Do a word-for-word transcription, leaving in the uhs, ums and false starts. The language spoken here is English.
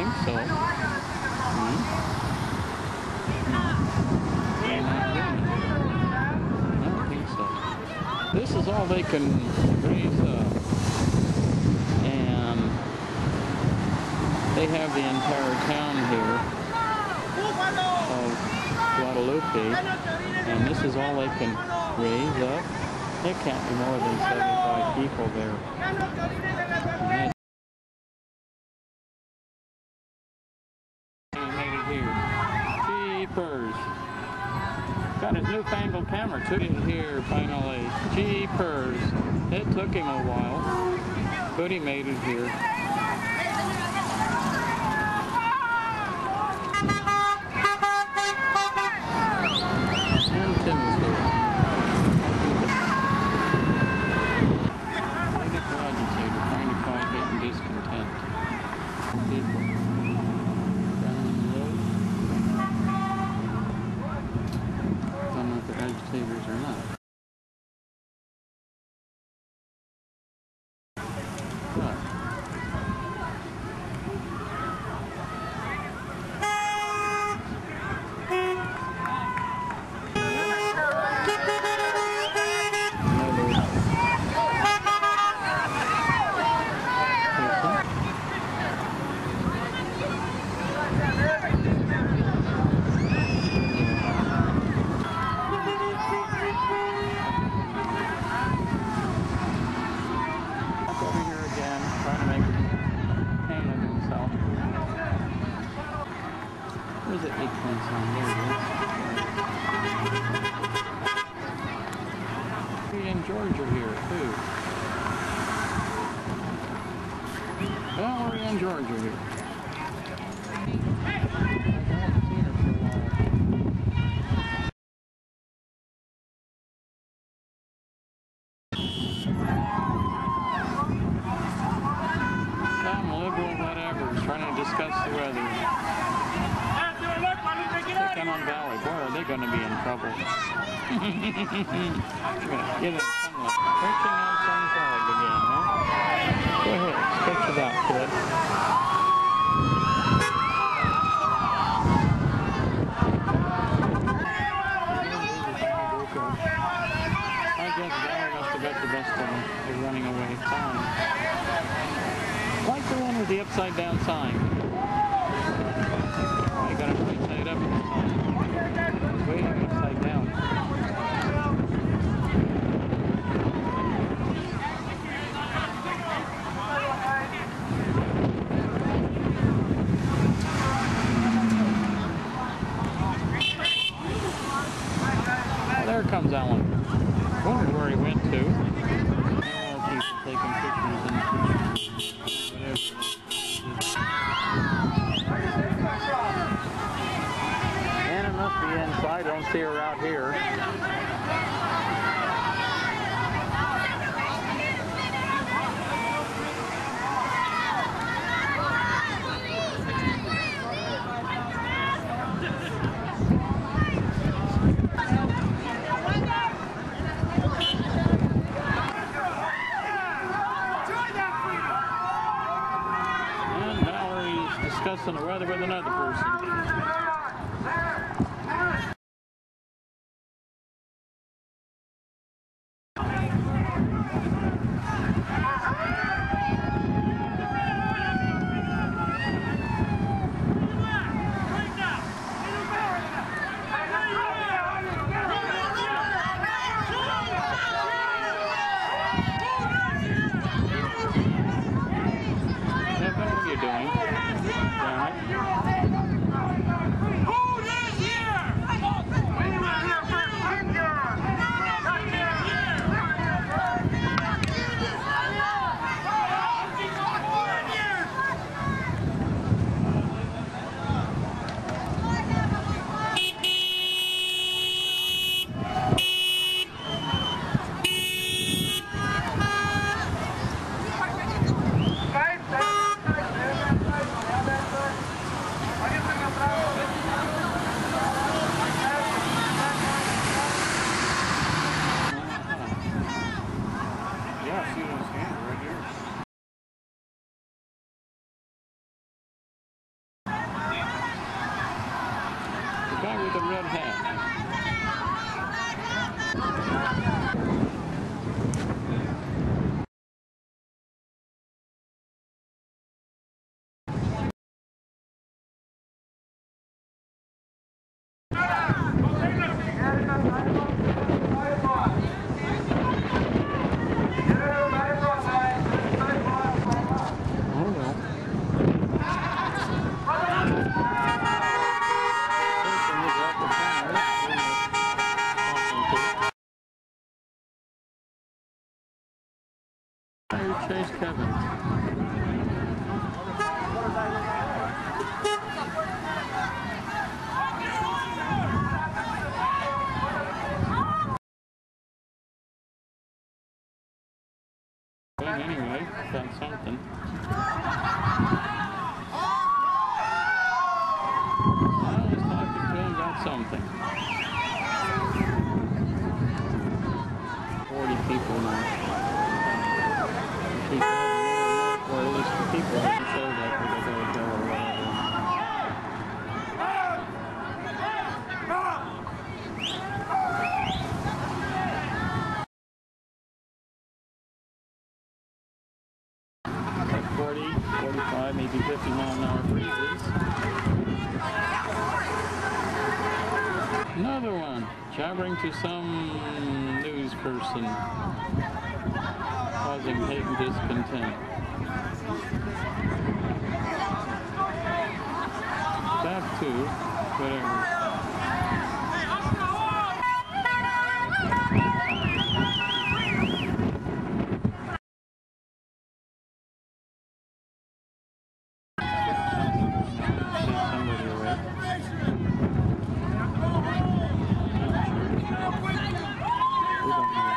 think so. Hmm? I don't think so. This is all they can raise up. And they have the entire town here of Guadalupe. And this is all they can raise up. There can't be more than seventy-five people there. Jeepers. Got his newfangled camera too here finally. Jeepers. It took him a while, but he made it here. And Tim is here. Political agitator trying to cause hate and discontent. People. Agitators or not. But where's the eggplant sign? There it is. We in Georgia here, too. Well, we're in Georgia here. I haven't seen her for a while. Some liberal whatever is trying to discuss the weather. On Valley, boy, are they going to be in trouble. Get it, sunlight. Searching out some flag again, huh? Go ahead, sketch it out, kid. I guess Valley must have got the best of them. They're running away. Fine. Like the one with the upside down sign. I got to right side up. Waiting upside down. Well, there comes that one. Wondered where he went to. More people taking pictures and whatever. And it must be inside. I don't see her out here. And Valerie's discussing the weather with another person. What are you doing? Damn it. chase Kevin. But anyway, got something. I was talking to him, got something. forty people now. Keep going more and more, or at least the people haven't showed up where they're going to go or whatever. Like forty, forty-five, maybe fifty mile an hour breezes. Another one, jabbering to some news person, causing hate and discontent. That too, whatever. Somebody away. We don't know.